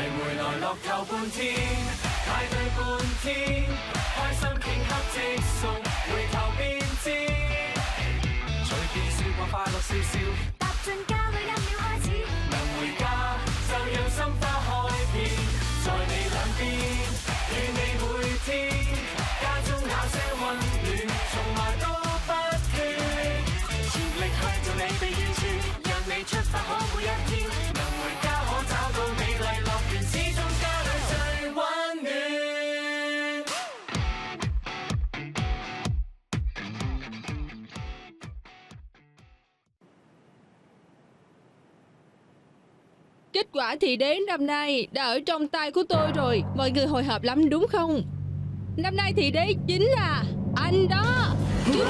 回來樂透半天，派對半天，開心頃刻即送，回頭便知，隨便說話快樂笑笑，踏進家裏1秒開始，能回家就讓心花開遍，在你兩邊，與你每天，家中那些溫暖，從來都不缺，全力去做你的完全，讓你出發可每一天，能回家可找到美麗樂園，始終家裏最溫暖。 Kết quả thì đến năm nay đã ở trong tay của tôi rồi. Mọi người hồi hộp lắm đúng không? Năm nay thì đế chính là anh đó. Chúc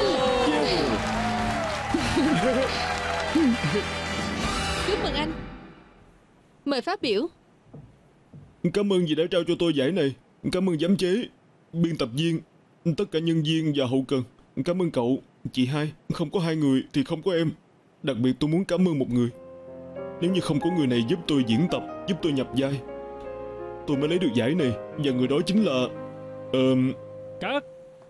anh. Chúc mừng anh. Mời phát biểu. Cảm ơn vì đã trao cho tôi giải này. Cảm ơn giám chế, biên tập viên, tất cả nhân viên và hậu cần. Cảm ơn cậu, chị hai. Không có hai người thì không có em. Đặc biệt tôi muốn cảm ơn một người. Nếu như không có người này giúp tôi diễn tập, giúp tôi nhập vai, tôi mới lấy được giải này. Và người đó chính là... Cát.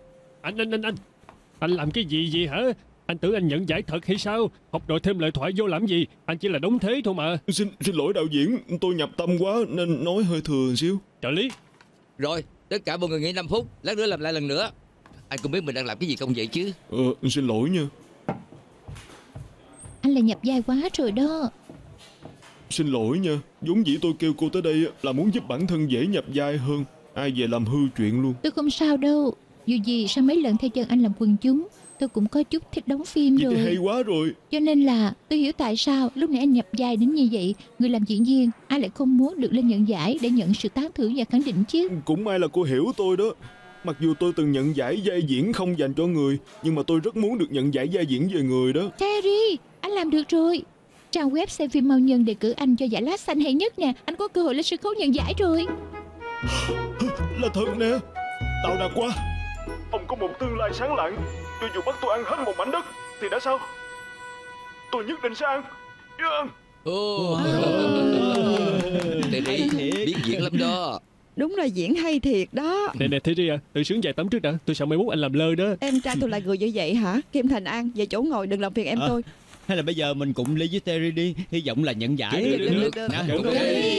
Anh làm cái gì vậy hả? Anh tưởng anh nhận giải thật hay sao? Học đòi thêm lời thoại vô làm gì? Anh chỉ là đóng thế thôi mà. Xin lỗi đạo diễn, tôi nhập tâm quá nên nói hơi thừa xíu. Trợ lý. Rồi, tất cả mọi người nghỉ 5 phút. Lát nữa làm lại lần nữa. Anh cũng biết mình đang làm cái gì không vậy chứ? Xin lỗi nha. Anh là nhập vai quá rồi đó. Xin lỗi nha. Vốn dĩ tôi kêu cô tới đây là muốn giúp bản thân dễ nhập vai hơn. Ai về làm hư chuyện luôn. Tôi không sao đâu. Dù gì sau mấy lần theo chân anh làm quần chúng, tôi cũng có chút thích đóng phim vậy rồi. Thì hay quá rồi. Cho nên là tôi hiểu tại sao lúc nãy anh nhập vai đến như vậy. Người làm diễn viên ai lại không muốn được lên nhận giải để nhận sự tán thưởng và khẳng định chứ. Cũng may là cô hiểu tôi đó. Mặc dù tôi từng nhận giải vai diễn không dành cho người, nhưng mà tôi rất muốn được nhận giải vai diễn về người đó. Terry, anh làm được rồi. Trang web xem phim Mao Nhân đề cử anh cho giải lá xanh hay nhất nè. Anh có cơ hội lên sân khấu nhận giải rồi. Là thật nè. Tạo đạt quá. Ông có một tương lai sáng lạng. Cho dù bắt tôi ăn hết một mảnh đất thì đã sao? Tôi nhất định sẽ ăn. Terry biết diễn lắm đó. Đúng là diễn hay thiệt đó. Nè Terry à, tự sướng vài tấm trước đã. Tôi sợ mai mốt anh làm lơ đó. Em trai tôi là người như vậy hả? Kim Thành An, về chỗ ngồi đừng làm phiền em tôi. Hay là bây giờ mình cùng ly với Terry đi. Hy vọng là nhận giải. Được.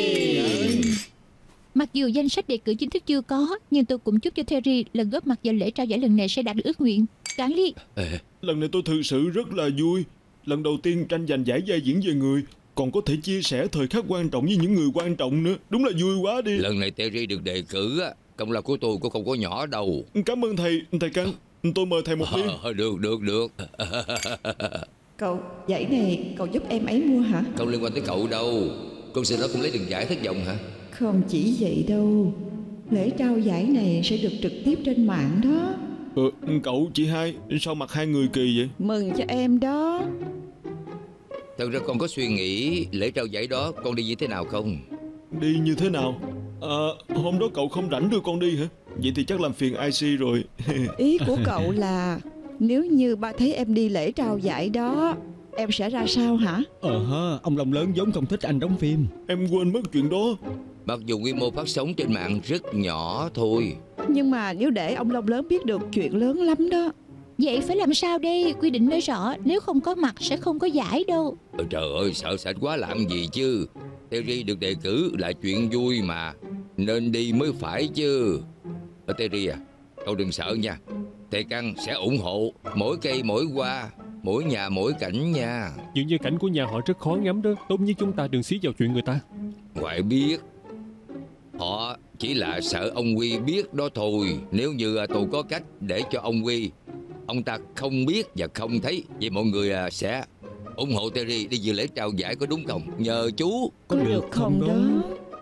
Mặc dù danh sách đề cử chính thức chưa có, nhưng tôi cũng chúc cho Terry lần góp mặt vào lễ trao giải lần này sẽ đạt được ước nguyện. Cán Ly. Lần này tôi thực sự rất là vui. Lần đầu tiên tranh giành giải vai diễn về người, còn có thể chia sẻ thời khắc quan trọng với những người quan trọng nữa. Đúng là vui quá đi. Lần này Terry được đề cử á, công lao của tôi cũng không có nhỏ đâu. Cảm ơn thầy Căn. Tôi mời thầy một ly. Được. Cậu, giải này cậu giúp em ấy mua hả? Không liên quan tới cậu đâu. Con sợ nó cũng lấy được giải thất vọng hả? Không chỉ vậy đâu. Lễ trao giải này sẽ được trực tiếp trên mạng đó. Cậu, chị hai, sao mặt hai người kỳ vậy? Mừng cho em đó. Thật ra con có suy nghĩ lễ trao giải đó con đi như thế nào không? Đi như thế nào? Hôm đó cậu không rảnh đưa con đi hả? Vậy thì chắc làm phiền IC rồi. Ý của cậu là nếu như ba thấy em đi lễ trao giải đó, em sẽ ra sao hả? Ông Long Lớn vốn không thích anh đóng phim. Em quên mất chuyện đó. Mặc dù quy mô phát sóng trên mạng rất nhỏ thôi, nhưng mà nếu để ông Long Lớn biết được chuyện lớn lắm đó. Vậy phải làm sao đây? Quy định nói rõ nếu không có mặt sẽ không có giải đâu. Trời ơi, sợ sệt quá làm gì chứ. Terry được đề cử là chuyện vui mà, nên đi mới phải chứ. Terry à, cậu đừng sợ nha. Thầy Căn sẽ ủng hộ. Mỗi cây mỗi hoa, mỗi nhà mỗi cảnh nha. Dường như cảnh của nhà họ rất khó ngắm đó. Tốt nhất chúng ta đừng xí vào chuyện người ta. Ngoại biết họ chỉ là sợ ông Huy biết đó thôi. Nếu như tôi có cách để cho ông Huy, ông ta không biết và không thấy, vậy mọi người sẽ ủng hộ Terry đi dự lễ trao giải, có đúng không? Nhờ chú. Có được không đó?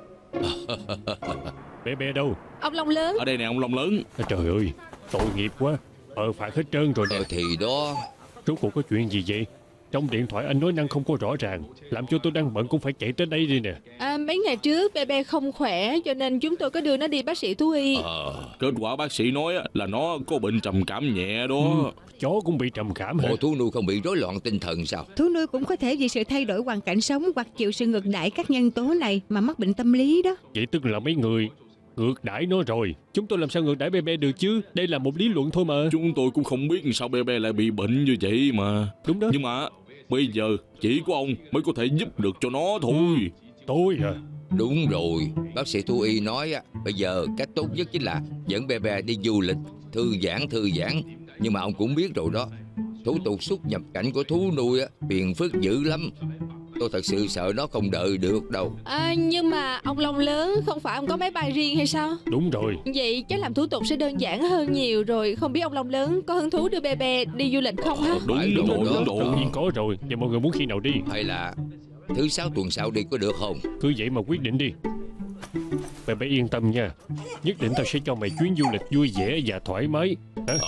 Bé đâu? Ông Long Lớn. Ở đây nè ông Long Lớn. Trời ơi, tội nghiệp quá. Phạt hết trơn rồi nè. Thì đó. Rốt cuộc có chuyện gì vậy? Trong điện thoại anh nói năng không có rõ ràng, làm cho tôi đang bận cũng phải chạy tới đây đi nè. Mấy ngày trước Bebe không khỏe, cho nên chúng tôi có đưa nó đi bác sĩ thú y. Kết quả bác sĩ nói là nó có bệnh trầm cảm nhẹ đó. Chó cũng bị trầm cảm hả? Bộ thú nuôi không bị rối loạn tinh thần sao? Thú nuôi cũng có thể vì sự thay đổi hoàn cảnh sống hoặc chịu sự ngược đãi các nhân tố này mà mắc bệnh tâm lý đó. Vậy tức là mấy người ngược đãi nó rồi. Chúng tôi làm sao ngược đãi Bebe được chứ? Đây là một lý luận thôi mà. Chúng tôi cũng không biết sao Bebe lại bị bệnh như vậy mà. Đúng đó. Nhưng mà bây giờ chỉ có ông mới có thể giúp được cho nó thôi. Tôi à? Đúng rồi, bác sĩ thú y nói bây giờ cách tốt nhất chính là dẫn Bebe đi du lịch, thư giãn. Nhưng mà ông cũng biết rồi đó, thủ tục xuất nhập cảnh của thú nuôi phiền phức dữ lắm. Tôi thật sự sợ nó không đợi được đâu. Nhưng mà ông Long lớn, không phải ông có máy bay riêng hay sao? Đúng rồi. Vậy chắc làm thủ tục sẽ đơn giản hơn nhiều rồi. Không biết ông Long lớn có hứng thú đưa Bebe đi du lịch không ha? Đúng Tự nhiên có rồi. Vậy mọi người muốn khi nào đi? Hay là thứ 6 tuần sau đi có được không? Cứ vậy mà quyết định đi. Bebe yên tâm nha, nhất định tao sẽ cho mày chuyến du lịch vui vẻ và thoải mái.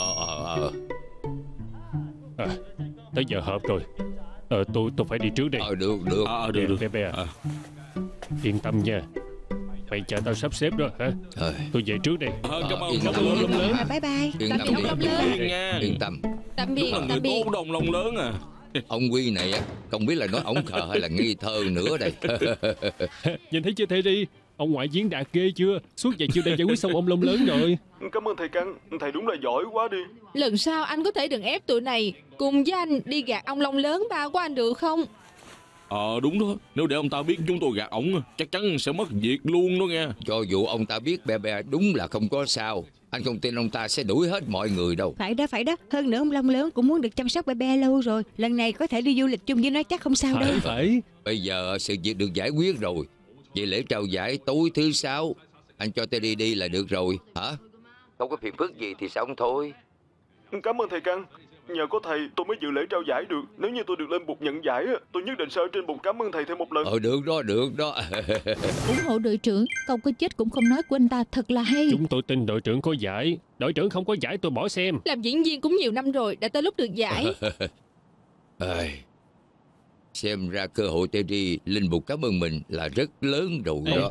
Tới giờ họp rồi. Tôi phải đi trước đây. Được. Bebe à. Yên tâm nha, mày chờ tao sắp xếp đó hả? Tôi về trước đây. Cảm ơn Long lớn. Bye bye. Yên tâm đi. Yên tâm. Tạm biệt. Tốt đồng Long lớn à. Ông Quy này không biết là nói ổng khờ hay là nghi thơ nữa đây. Nhìn thấy chưa Terry, ông ngoại diễn đạt ghê chưa? Suốt vài chiều đây giải quyết xong ông Long lớn rồi. Cảm ơn thầy Căn, thầy đúng là giỏi quá đi. Lần sau anh có thể đừng ép tụi này cùng với anh đi gạt ông Long lớn ba của anh được không? Đúng đó. Nếu để ông ta biết chúng tôi gạt ổng, chắc chắn sẽ mất việc luôn đó nghe. Cho dù ông ta biết Bebe đúng là không có sao, anh không tin ông ta sẽ đuổi hết mọi người đâu. Phải đó. Hơn nữa ông Long lớn cũng muốn được chăm sóc Bebe lâu rồi. Lần này có thể đi du lịch chung với nó chắc không sao đâu. Phải. Bây giờ sự việc được giải quyết rồi. Vậy lễ trao giải tối thứ 6 anh cho Terry đi là được rồi hả? Không có phiền phức gì thì xong thôi. Cảm ơn thầy Căn. Nhờ có thầy tôi mới dự lễ trao giải được. Nếu như tôi được lên bục nhận giải, tôi nhất định sẽ ở trên bục cảm ơn thầy thêm một lần. Được đó. Ủng hộ đội trưởng, câu có chết cũng không nói của anh ta thật là hay. Chúng tôi tin đội trưởng có giải. Đội trưởng không có giải tôi bỏ xem. Làm diễn viên cũng nhiều năm rồi, đã tới lúc được giải. Xem ra cơ hội Terry lên bục cảm ơn mình là rất lớn rồi đó.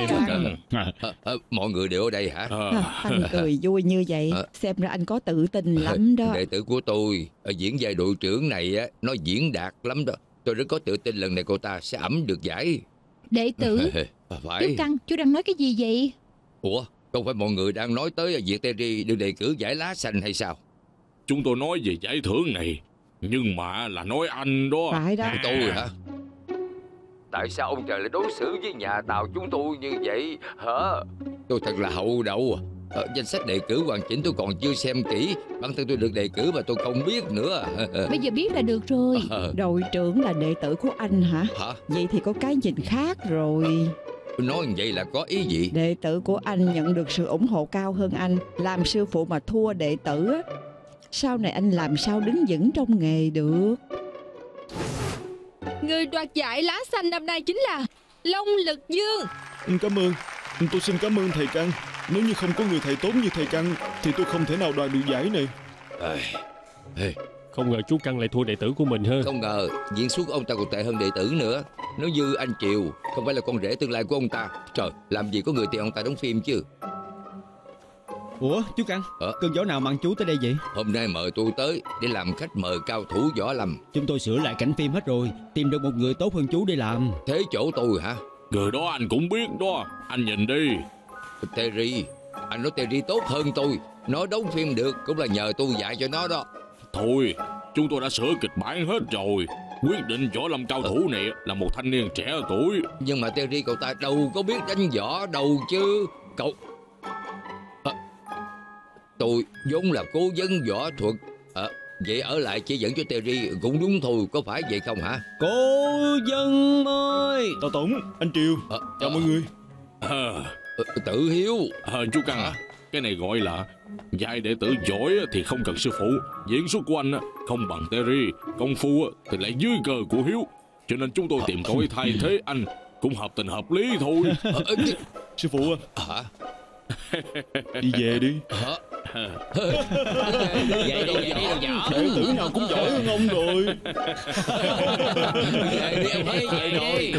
Mọi người đều ở đây hả? Anh cười vui như vậy, xem ra anh có tự tin lắm đó. Đệ tử của tôi diễn vai đội trưởng này nó diễn đạt lắm đó. Tôi rất có tự tin lần này cô ta sẽ ẵm được giải. Đệ tử. Phải. Chú Căn, chú đang nói cái gì vậy? Ủa, không phải mọi người đang nói tới việc Terry được đề cử giải lá xanh hay sao? Chúng tôi nói về giải thưởng này, nhưng mà là nói anh đó. Phải đó. Tôi hả? Tại sao ông trời lại đối xử với nhà Tàu chúng tôi như vậy hả? Tôi thật là hậu đậu. Danh sách đề cử hoàn chỉnh tôi còn chưa xem kỹ. Bản thân tôi được đề cử mà tôi không biết nữa. Bây giờ biết là được rồi. Đội trưởng là đệ tử của anh hả? Vậy thì có cái nhìn khác rồi. Nói như vậy là có ý gì? Đệ tử của anh nhận được sự ủng hộ cao hơn anh. Làm sư phụ mà thua đệ tử á, sau này anh làm sao đứng vững trong nghề được. Người đoạt giải lá xanh năm nay chính là Long Lực Dương. Cảm ơn. Tôi xin cảm ơn thầy Căn. Nếu như không có người thầy tốt như thầy Căn thì tôi không thể nào đoạt được giải này. Không ngờ chú Căn lại thua đệ tử của mình ha. Không ngờ diễn xuất ông ta còn tệ hơn đệ tử nữa. Nếu như anh Triều không phải là con rể tương lai của ông ta, trời, làm gì có người tiền ông ta đóng phim chứ. Ủa chú Căn, cơn gió nào mang chú tới đây vậy? Hôm nay mời tôi tới để làm khách mời cao thủ võ lâm. Chúng tôi sửa lại cảnh phim hết rồi, tìm được một người tốt hơn chú để làm. Thế chỗ tôi hả? Người đó anh cũng biết đó, anh nhìn đi. Terry, anh nói Terry tốt hơn tôi. Nó đóng phim được cũng là nhờ tôi dạy cho nó đó. Thôi, chúng tôi đã sửa kịch bản hết rồi. Quyết định võ lâm cao thủ này là một thanh niên trẻ tuổi. Nhưng mà Terry cậu ta đâu có biết đánh võ đâu chứ. Cậu... Tôi vốn là cố vấn võ thuật. Vậy ở lại chỉ dẫn cho Terry cũng đúng thôi, có phải vậy không hả? Cố vấn ơi. Tào Tổng, anh Triều, chào mọi người. Tự Hiếu. Chú Căn à, cái này gọi là dạy đệ tử giỏi thì không cần sư phụ. Diễn xuất của anh không bằng Terry, công phu thì lại dưới cờ của Hiếu. Cho nên chúng tôi tìm cậu ấy thay thế anh cũng hợp tình hợp lý thôi. Sư phụ hả? Đi về đi. Vậy đi nhỏ. Đệ tử nào cũng giỏi hơn ông rồi. Về đi ông thấy vậy rồi.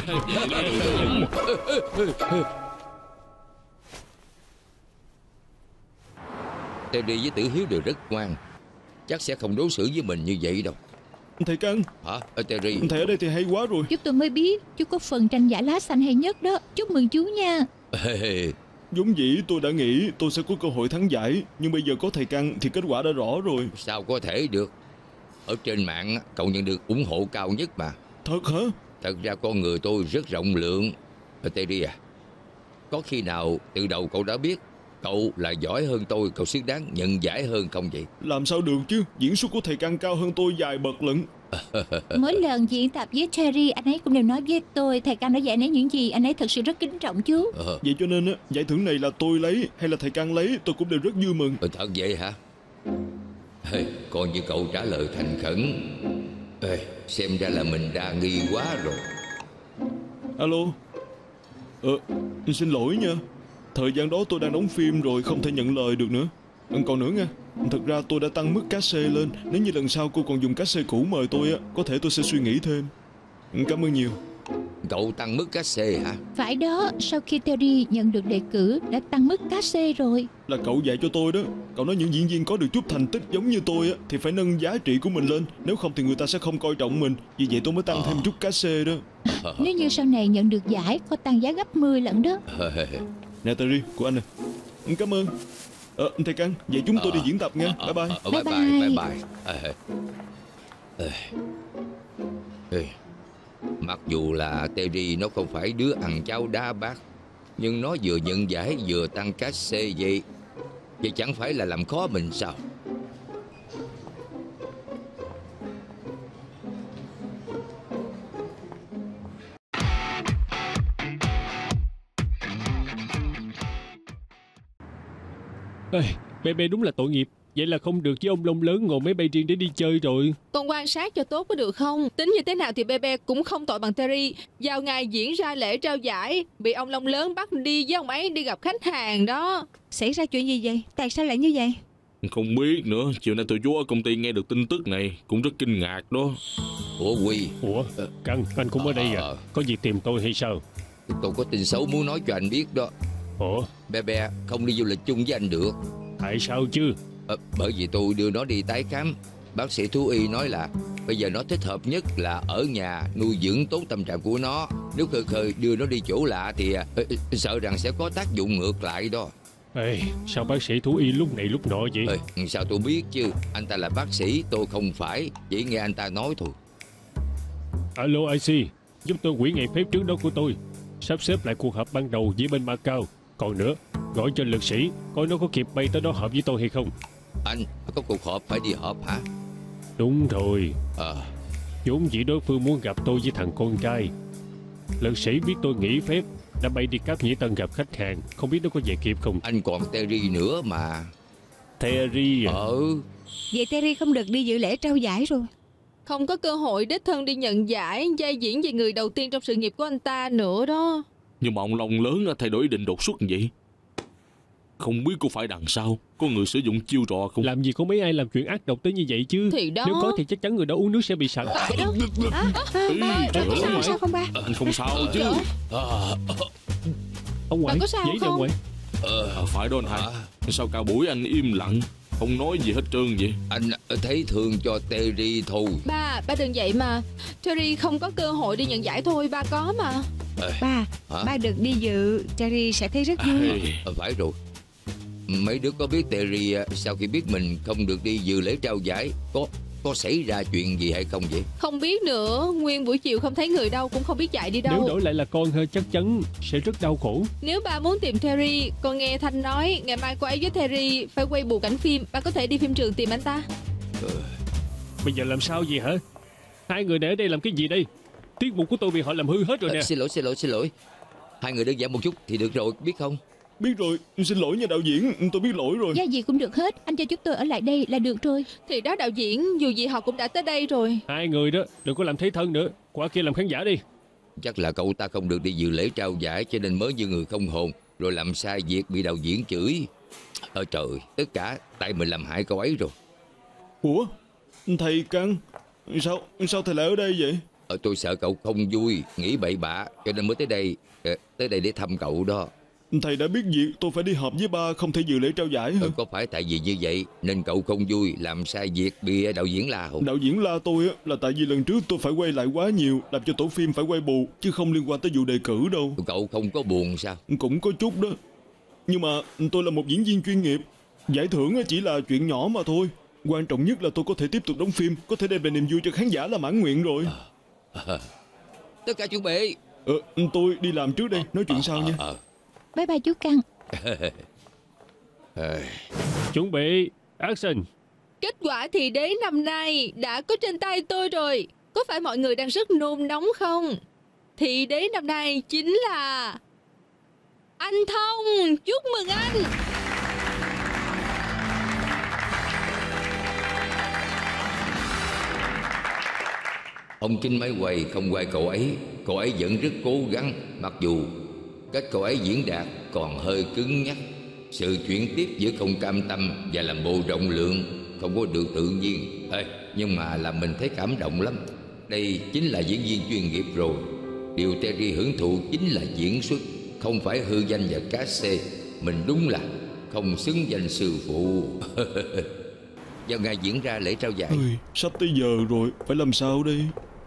Terry với Tử Hiếu đều rất ngoan, chắc sẽ không đối xử với mình như vậy đâu. Thầy Căn. Hả? Terry. Thầy ở đây thì hay quá rồi. Chú tôi mới biết chú có phần tranh giải lá xanh hay nhất đó. Chúc mừng chú nha. Vốn dĩ tôi đã nghĩ tôi sẽ có cơ hội thắng giải, nhưng bây giờ có thầy Căn thì kết quả đã rõ rồi. Sao có thể được? Ở trên mạng cậu nhận được ủng hộ cao nhất mà. Thật hả? Thật ra con người tôi rất rộng lượng. Terry à, có khi nào từ đầu cậu đã biết cậu là giỏi hơn tôi, cậu xứng đáng nhận giải hơn không vậy? Làm sao được chứ, diễn xuất của thầy Căn cao hơn tôi vài bậc lận. Mỗi lần diễn tập với Terry, anh ấy cũng đều nói với tôi thầy Căn đã dạy anh ấy những gì anh ấy thật sự rất kính trọng chú. Vậy cho nên giải thưởng này là tôi lấy hay là thầy Căn lấy, tôi cũng đều rất vui mừng. Thật vậy hả? Coi như cậu trả lời thành khẩn. Xem ra là mình đa nghi quá rồi. Alo. Xin lỗi nha. Thời gian đó tôi đang đóng phim rồi, không thể nhận lời được nữa. Còn nữa nha, thật ra tôi đã tăng mức cát-xê lên. Nếu như lần sau cô còn dùng cát-xê cũ mời tôi có thể tôi sẽ suy nghĩ thêm. Cảm ơn nhiều. Cậu tăng mức cát-xê hả? Phải đó, sau khi Terry nhận được đề cử đã tăng mức cát-xê rồi. Là cậu dạy cho tôi đó. Cậu nói những diễn viên có được chút thành tích giống như tôi thì phải nâng giá trị của mình lên, nếu không thì người ta sẽ không coi trọng mình. Vì vậy tôi mới tăng thêm chút cát-xê đó. Nếu như sau này nhận được giải, có tăng giá gấp 10 lần đó. Nè Terry, của anh nè. Cảm ơn. Thầy Căn, vậy chúng tôi đi diễn tập nha. Bye bye. Bye bye. Mặc dù là Terry nó không phải đứa ăn cháo đá bát, nhưng nó vừa nhận giải vừa tăng cát-xê vậy chẳng phải là làm khó mình sao? Bebe đúng là tội nghiệp. Vậy là không được với ông lông lớn ngồi máy bay riêng để đi chơi rồi. Con quan sát cho tốt có được không? Tính như thế nào thì Bebe cũng không tội bằng Terry. Vào ngày diễn ra lễ trao giải, bị ông lông lớn bắt đi với ông ấy đi gặp khách hàng đó. Xảy ra chuyện gì vậy? Tại sao lại như vậy? Không biết nữa. Chiều nay tụi chú ở công ty nghe được tin tức này cũng rất kinh ngạc đó. Ủa Huy? Ủa Căn, anh cũng ở đây à? Có gì tìm tôi hay sao? Tôi có tin xấu muốn nói cho anh biết đó. Ủa? Bebe không đi du lịch chung với anh được. Tại sao chứ? Bởi vì tôi đưa nó đi tái khám. Bác sĩ thú y nói là bây giờ nó thích hợp nhất là ở nhà nuôi dưỡng tốt tâm trạng của nó. Nếu khơi khơi đưa nó đi chỗ lạ thì sợ rằng sẽ có tác dụng ngược lại đó. Sao bác sĩ thú y lúc này lúc nọ vậy? Sao tôi biết chứ? Anh ta là bác sĩ, tôi không phải. Chỉ nghe anh ta nói thôi. Alo IC, giúp tôi hủy ngày phép trước đó của tôi, sắp xếp lại cuộc họp ban đầu với bên Macau. Còn nữa, gọi cho lực sĩ coi nó có kịp bay tới đó họp với tôi hay không. Anh có cuộc họp phải đi họp hả? Đúng rồi. Vốn dĩ đối phương muốn gặp tôi với thằng con trai. Lực sĩ biết tôi nghỉ phép đã bay đi Cáp Nhĩ Tân gặp khách hàng, không biết nó có về kịp không. Anh còn Terry nữa mà. Terry à? Vậy Terry không được đi dự lễ trao giải rồi. Không có cơ hội đích thân đi nhận giải, vai diễn về người đầu tiên trong sự nghiệp của anh ta nữa đó. Nhưng mà ông Long lớn thay đổi ý định đột xuất vậy. Không biết có phải đằng sau có người sử dụng chiêu trò không? Làm gì có mấy ai làm chuyện ác độc tới như vậy chứ. Thì đó. Nếu có thì chắc chắn người đó uống nước sẽ bị sặc. Sao không ba? Không sao chứ. Ông ngoại, giấy ra ngoài. Phải đó anh hai. Sao cả buổi anh im lặng, không nói gì hết trơn vậy? Anh thấy thương cho Terry thôi. Ba đừng vậy mà. Terry không có cơ hội đi nhận giải thôi, ba có mà. Ba được đi dự, Terry sẽ thấy rất vui. Phải rồi. Mấy đứa có biết Terry sau khi biết mình không được đi dự lễ trao giải có xảy ra chuyện gì hay không vậy? Không biết nữa, nguyên buổi chiều không thấy người đâu, cũng không biết chạy đi đâu. Nếu đổi lại là con hơi chắc chắn sẽ rất đau khổ. Nếu ba muốn tìm Terry, con nghe Thanh nói ngày mai cô ấy với Terry phải quay bù cảnh phim, ba có thể đi phim trường tìm anh ta. Bây giờ làm sao vậy hả? Hai người này ở đây làm cái gì đây? Tiết mục của tôi bị họ làm hư hết rồi nè. Xin lỗi. Hai người đơn giản một chút thì được rồi, biết không? Biết rồi, xin lỗi nha đạo diễn, tôi biết lỗi rồi. Dạ gì cũng được hết, anh cho chúng tôi ở lại đây là được rồi. Thì đó đạo diễn, dù gì họ cũng đã tới đây rồi. Hai người đó, đừng có làm thế thân nữa. Qua kia làm khán giả đi. Chắc là cậu ta không được đi dự lễ trao giải cho nên mới như người không hồn, rồi làm sai việc bị đạo diễn chửi. Trời, tất cả tại mình làm hại cậu ấy rồi. Ủa, thầy Căn, sao thầy lại ở đây vậy? Tôi sợ cậu không vui, nghĩ bậy bạ, cho nên mới tới đây để thăm cậu đó. Thầy đã biết việc tôi phải đi họp với ba, không thể dự lễ trao giải hả? Có phải tại vì như vậy nên cậu không vui, làm sai việc bị đạo diễn la không? Đạo diễn la tôi là tại vì lần trước tôi phải quay lại quá nhiều, làm cho tổ phim phải quay bù, chứ không liên quan tới vụ đề cử đâu. Cậu không có buồn sao? Cũng có chút đó. Nhưng mà tôi là một diễn viên chuyên nghiệp. Giải thưởng chỉ là chuyện nhỏ mà thôi. Quan trọng nhất là tôi có thể tiếp tục đóng phim, có thể đem lại niềm vui cho khán giả là mãn nguyện rồi. Tất cả chuẩn bị. Tôi đi làm trước đây, nói chuyện sau nha. Bye bye chú Căn. Chuẩn bị, action. Kết quả thì đế năm nay đã có trên tay tôi rồi. Có phải mọi người đang rất nôn nóng không? Thì đế năm nay chính là anh Thông. Chúc mừng anh. Ông Kinh máy quay không quay cậu ấy vẫn rất cố gắng, mặc dù cách cậu ấy diễn đạt còn hơi cứng nhắc. Sự chuyển tiếp giữa không cam tâm và làm bộ rộng lượng không có được tự nhiên. Nhưng mà làm mình thấy cảm động lắm. Đây chính là diễn viên chuyên nghiệp rồi. Điều Terry hưởng thụ chính là diễn xuất, không phải hư danh và cá xê. Mình đúng là không xứng danh sư phụ. Vào ngày diễn ra lễ trao giải. Sắp tới giờ rồi, phải làm sao đây?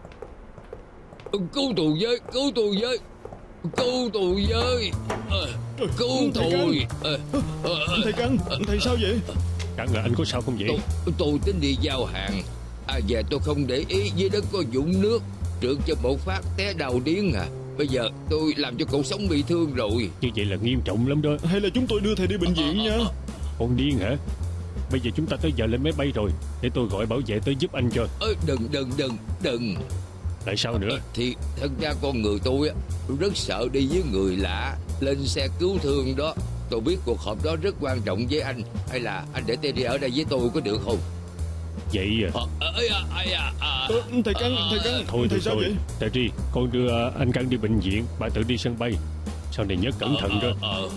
Cứu tôi với, cứu tôi với, cứu tôi với, cứu tôi. Thầy Căn, thầy sao vậy? Căn là anh có sao không vậy? Tôi tính đi giao hàng, và tôi không để ý dưới đất có vũng nước, trượt cho một phát té đầu điếng à. Bây giờ tôi làm cho cậu sống bị thương rồi. Như vậy là nghiêm trọng lắm đó. Hay là chúng tôi đưa thầy đi bệnh viện nha? Con điên hả? Bây giờ chúng ta tới giờ lên máy bay rồi, để tôi gọi bảo vệ tới giúp anh cho. Đừng. Tại sao nữa? Thì thật ra con người tôi rất sợ đi với người lạ, lên xe cứu thương đó. Tôi biết cuộc họp đó rất quan trọng với anh. Hay là anh để Terry ở đây với tôi có được không? Vậy Thầy Căn, thôi thầy sao vậy? Terry, con đưa anh Căn đi bệnh viện, bà tự đi sân bay. Sau này nhớ cẩn thận đó.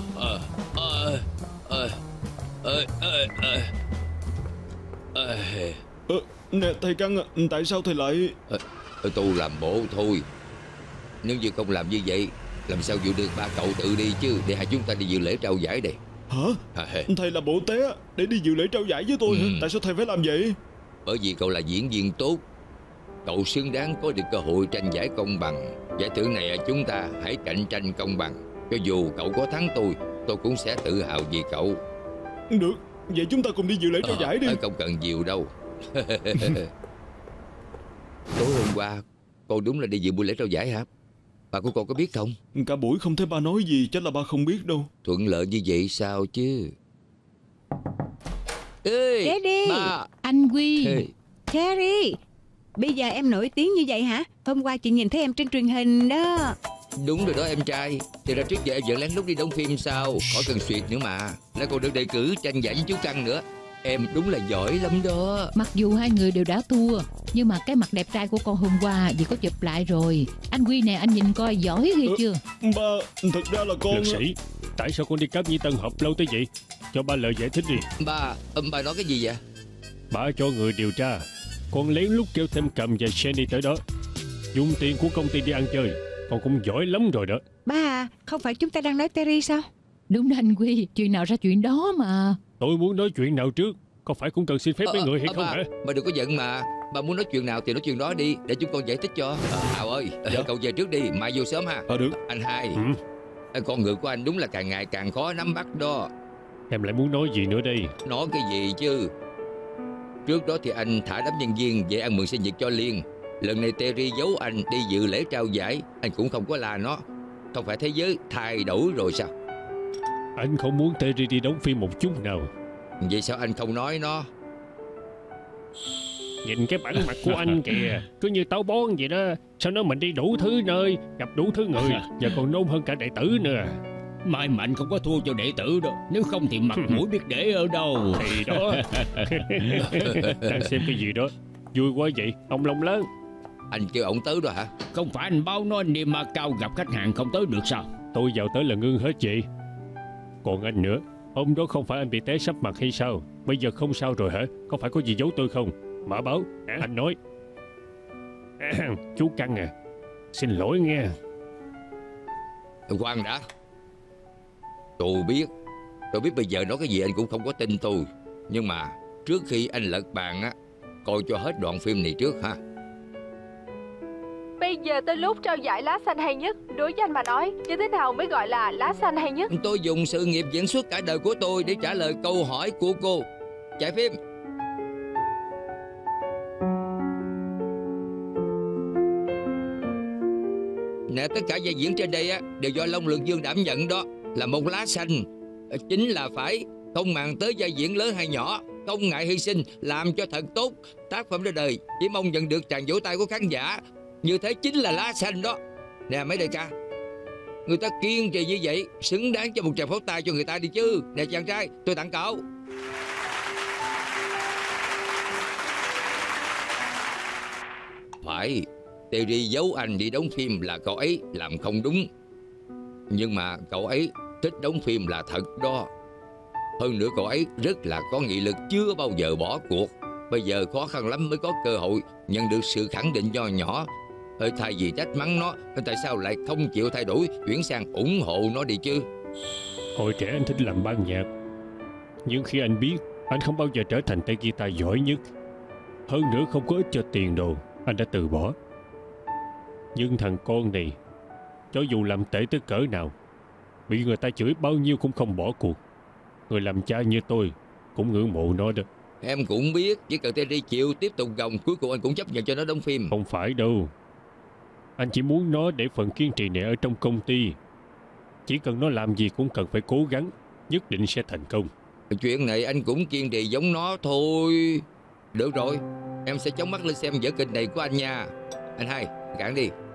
Nè thầy Căn, tại sao thầy lại... Tôi làm bộ thôi. Nếu như không làm như vậy, làm sao dụ được ba cậu tự đi chứ, để hai chúng ta đi dự lễ trao giải đây. Hả? Thầy là bộ té để đi dự lễ trao giải với tôi hả? Tại sao thầy phải làm vậy? Bởi vì cậu là diễn viên tốt, cậu xứng đáng có được cơ hội tranh giải công bằng. Giải thưởng này chúng ta hãy cạnh tranh công bằng. Cho dù cậu có thắng tôi cũng sẽ tự hào vì cậu. Được, vậy chúng ta cùng đi dự lễ trao giải đi. Không cần nhiều đâu. Tối hôm qua cô đúng là đi dự buổi lễ trao giải hả? Bà của cô có biết không? Cả buổi không thấy ba nói gì, chắc là ba không biết đâu. Thuận lợi như vậy sao chứ? Ê, Daddy, ba. Anh Quy. Terry, bây giờ em nổi tiếng như vậy hả? Hôm qua chị nhìn thấy em trên truyền hình đó. Đúng rồi đó em trai. Thì ra trước giờ em vẫn lén lút đi đóng phim sao? Khỏi cần suyệt nữa mà. Lại còn được đề cử tranh giải với chú Căn nữa. Em đúng là giỏi lắm đó. Mặc dù hai người đều đã thua, nhưng mà cái mặt đẹp trai của con hôm qua vì có chụp lại rồi. Anh Quy nè, anh nhìn coi giỏi ghê chưa? Ba, thật ra là con... Lực sĩ, tại sao con đi cáp Nhi Tân họp lâu tới vậy? Cho ba lời giải thích đi. Ba nói cái gì vậy? Ba cho người điều tra. Con lén lút kêu thêm Cầm và Jenny tới đó, dùng tiền của công ty đi ăn chơi. Con cũng giỏi lắm rồi đó. Ba, không phải chúng ta đang nói Terry sao? Đúng đó anh Quy, chuyện nào ra chuyện đó mà. Tôi muốn nói chuyện nào trước, có phải cũng cần xin phép mấy người hay không hả? Ba đừng có giận mà. Ba muốn nói chuyện nào thì nói chuyện đó đi, để chúng con giải thích cho. Hào ơi, cậu về trước đi, mai vô sớm ha. Được. Anh Hai, con người của anh đúng là càng ngày càng khó nắm bắt đó. Em lại muốn nói gì nữa đây? Nói cái gì chứ? Trước đó thì anh thả đám nhân viên về ăn mừng sinh nhật cho Liên. Lần này Terry giấu anh đi dự lễ trao giải, anh cũng không có la nó. Không phải thế giới thay đổi rồi sao? Anh không muốn Terry đi đóng phim một chút nào. Vậy sao anh không nói nó? Nhìn cái bản mặt của anh kìa, cứ như táo bón vậy đó. Sao nói mình đi đủ thứ nơi, gặp đủ thứ người, và còn nôn hơn cả đệ tử nữa. Mai mà anh không có thua cho đệ tử đâu. Nếu không thì mặt mũi biết để ở đâu. Thì đó. Đang xem cái gì đó vui quá vậy, ông Long Lớn? Anh kêu ổng tới đó hả? Không phải anh báo nói anh đi Macau gặp khách hàng không tới được sao? Tôi vào tới là ngưng hết vậy. Còn anh nữa, Hôm đó không phải anh bị té sấp mặt hay sao? Bây giờ không sao rồi hả? Có phải có gì giấu tôi không? Mã Báo, anh nói. Chú Căn à, xin lỗi nghe. Khoan đã. Tôi biết bây giờ nói cái gì anh cũng không có tin tôi. Nhưng mà trước khi anh lật bàn á, coi cho hết đoạn phim này trước ha. Bây giờ tới lúc trao giải lá xanh hay nhất. Đối với anh mà nói, như thế nào mới gọi là lá xanh hay nhất? Tôi dùng sự nghiệp diễn xuất cả đời của tôi để trả lời câu hỏi của cô. Chạy phim. Nè, tất cả vai diễn trên đây á đều do Long Lượng Dương đảm nhận đó. Là một lá xanh, chính là phải không màng tới vai diễn lớn hay nhỏ, không ngại hy sinh, làm cho thật tốt. Tác phẩm ra đời chỉ mong nhận được tràng vỗ tay của khán giả. Như thế chính là lá xanh đó. Nè mấy đại ca, người ta kiên trì như vậy, xứng đáng cho một tràng pháo tay cho người ta đi chứ. Nè chàng trai, tôi tặng cậu. Phải, Terry giấu anh đi đóng phim là cậu ấy làm không đúng. Nhưng mà cậu ấy thích đóng phim là thật đó. Hơn nữa cậu ấy rất là có nghị lực, chưa bao giờ bỏ cuộc. Bây giờ khó khăn lắm mới có cơ hội nhận được sự khẳng định nho nhỏ. Thay vì trách mắng nó, tại sao lại không chịu thay đổi, chuyển sang ủng hộ nó đi chứ? Hồi trẻ anh thích làm ban nhạc, nhưng khi anh biết anh không bao giờ trở thành tay guitar giỏi nhất, hơn nữa không có ích cho tiền đồ, anh đã từ bỏ. Nhưng thằng con này, cho dù làm tệ tới cỡ nào, bị người ta chửi bao nhiêu cũng không bỏ cuộc. Người làm cha như tôi cũng ngưỡng mộ nó đó. Em cũng biết, chỉ cần Terry chịu tiếp tục gồng, cuối cùng anh cũng chấp nhận cho nó đóng phim. Không phải đâu. Anh chỉ muốn nó để phần kiên trì này ở trong công ty. Chỉ cần nó làm gì cũng cần phải cố gắng, nhất định sẽ thành công. Chuyện này anh cũng kiên trì giống nó thôi. Được rồi, em sẽ chống mắt lên xem vở kịch này của anh nha. Anh hai, cản đi.